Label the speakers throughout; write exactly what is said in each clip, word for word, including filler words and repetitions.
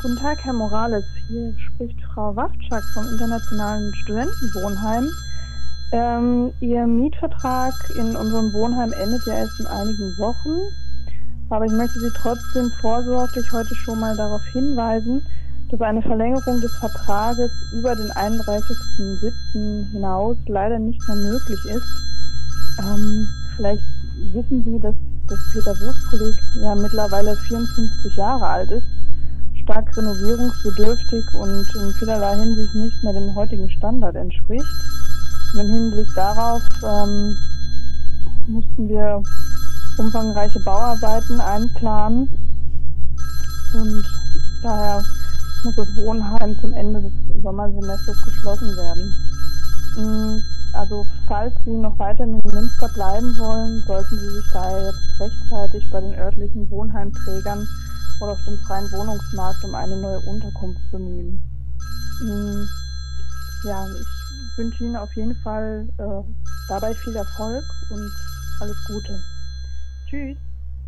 Speaker 1: Guten Tag, Herr Morales. Hier spricht Frau Wawczak vom Internationalen Studentenwohnheim. Ähm, Ihr Mietvertrag in unserem Wohnheim endet ja erst in einigen Wochen. Aber ich möchte Sie trotzdem vorsorglich heute schon mal darauf hinweisen, dass eine Verlängerung des Vertrages über den einunddreißigsten siebten hinaus leider nicht mehr möglich ist. Ähm, vielleicht wissen Sie, dass, dass Peter Wust-Kolleg ja mittlerweile vierundfünfzig Jahre alt ist, stark renovierungsbedürftig und in vielerlei Hinsicht nicht mehr dem heutigen Standard entspricht. Und im Hinblick darauf ähm, mussten wir umfangreiche Bauarbeiten einplanen und daher muss das Wohnheim zum Ende des Sommersemesters geschlossen werden. Also falls Sie noch weiterhin in Münster bleiben wollen, sollten Sie sich daher jetzt rechtzeitig bei den örtlichen Wohnheimträgern oder auf dem freien Wohnungsmarkt um eine neue Unterkunft bemühen. Ja, ich wünsche Ihnen auf jeden Fall äh, dabei viel Erfolg und alles Gute. Tschüss.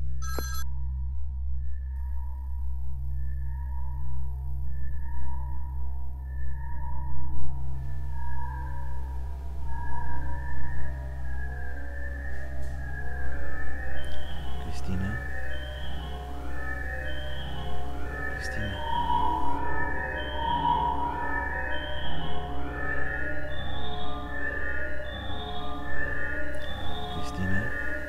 Speaker 2: Cristina? Cristina? Cristina?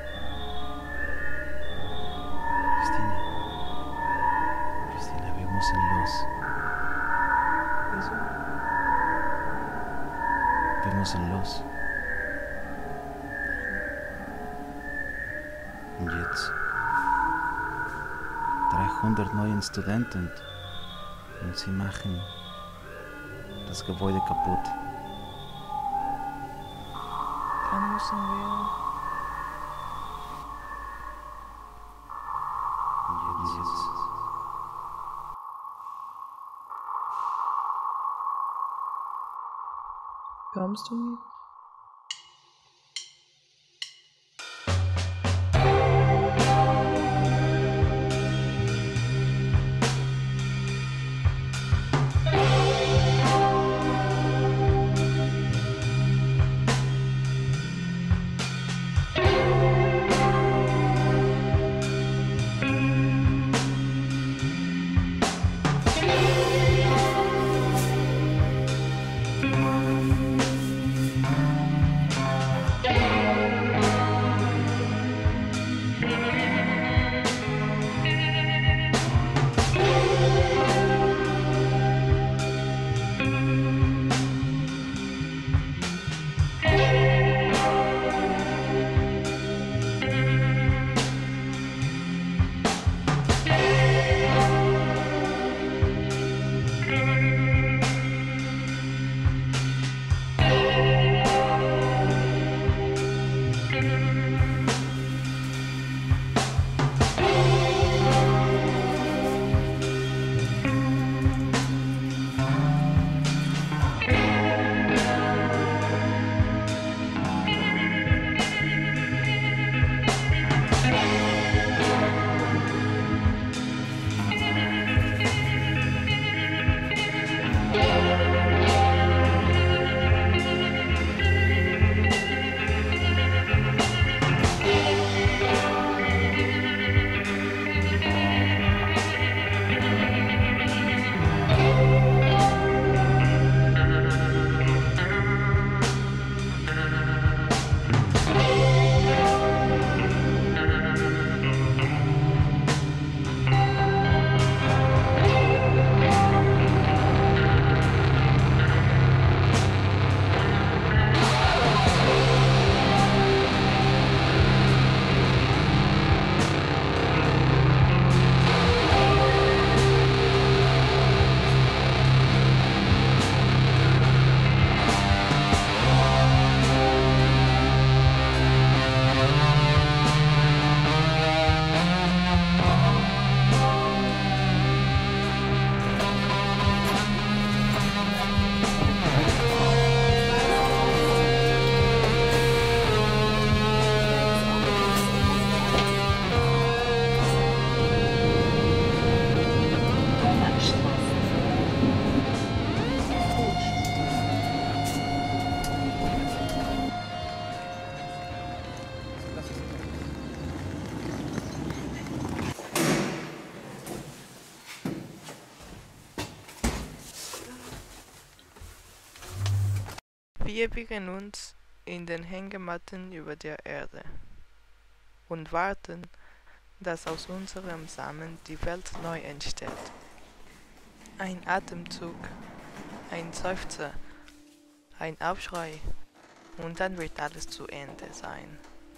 Speaker 2: Cristina? Cristina, wir müssen los.
Speaker 3: Wieso?
Speaker 2: Wir müssen los. Und jetzt dreihundert neue Studenten und sie machen das Gebäude kaputt.
Speaker 3: Dann müssen wir.
Speaker 2: Und jetzt.
Speaker 3: Kommst du mit? Wir wiegen uns in den Hängematten über der Erde und warten, dass aus unserem Samen die Welt neu entsteht. Ein Atemzug, ein Seufzer, ein Aufschrei und dann wird alles zu Ende sein.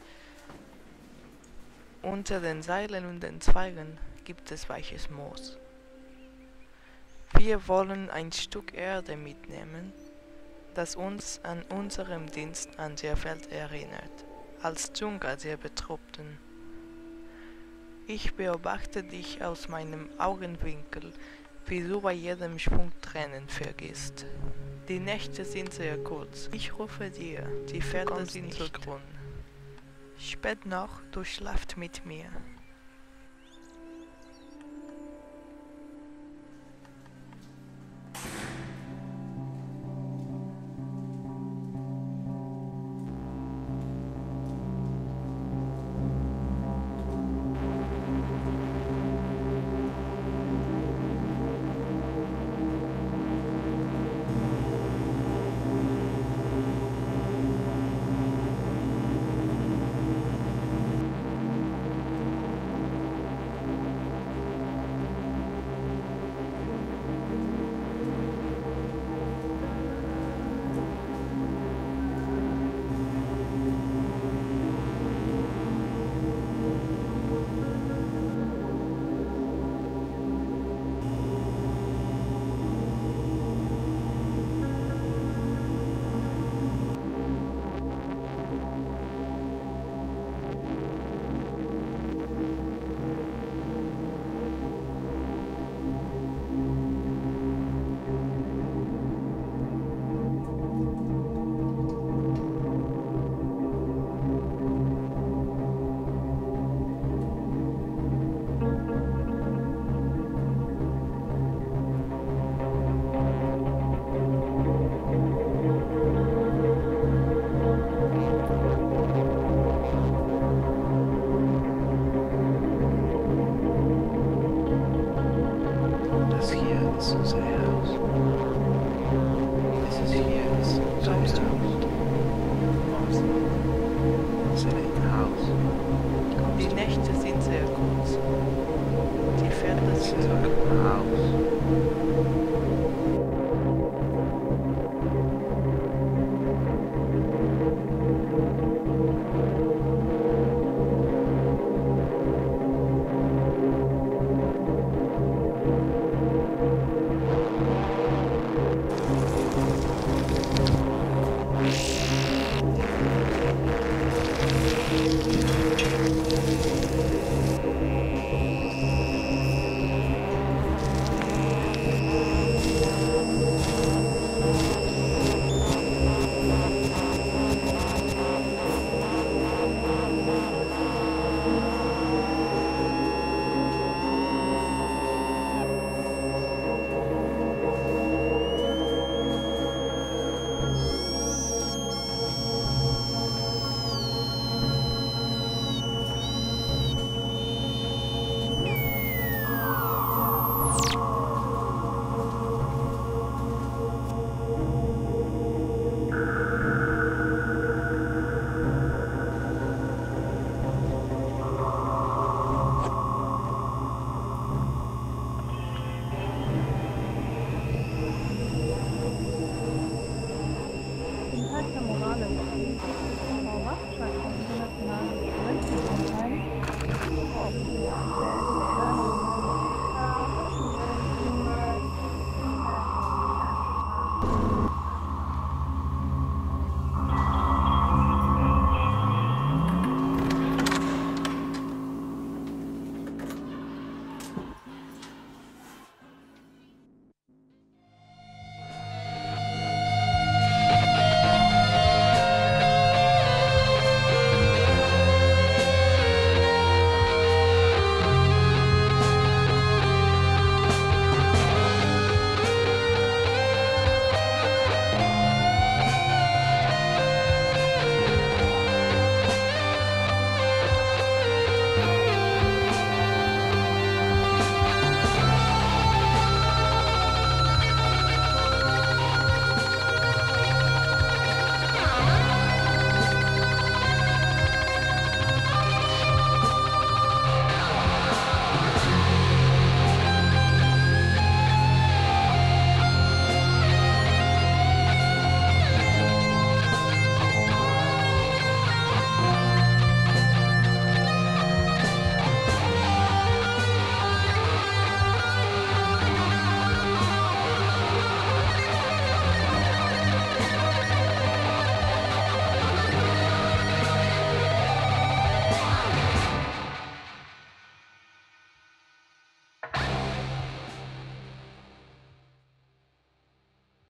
Speaker 3: Unter den Seilen und den Zweigen gibt es weiches Moos. Wir wollen ein Stück Erde mitnehmen, das uns an unserem Dienst an der Welt erinnert, als Dschungel der Betrobten. Ich beobachte dich aus meinem Augenwinkel, wie du bei jedem Schwung Tränen vergisst. Die Nächte sind sehr kurz. Ich rufe dir, die Felder sind so grün. Spät noch, du schlaft mit mir.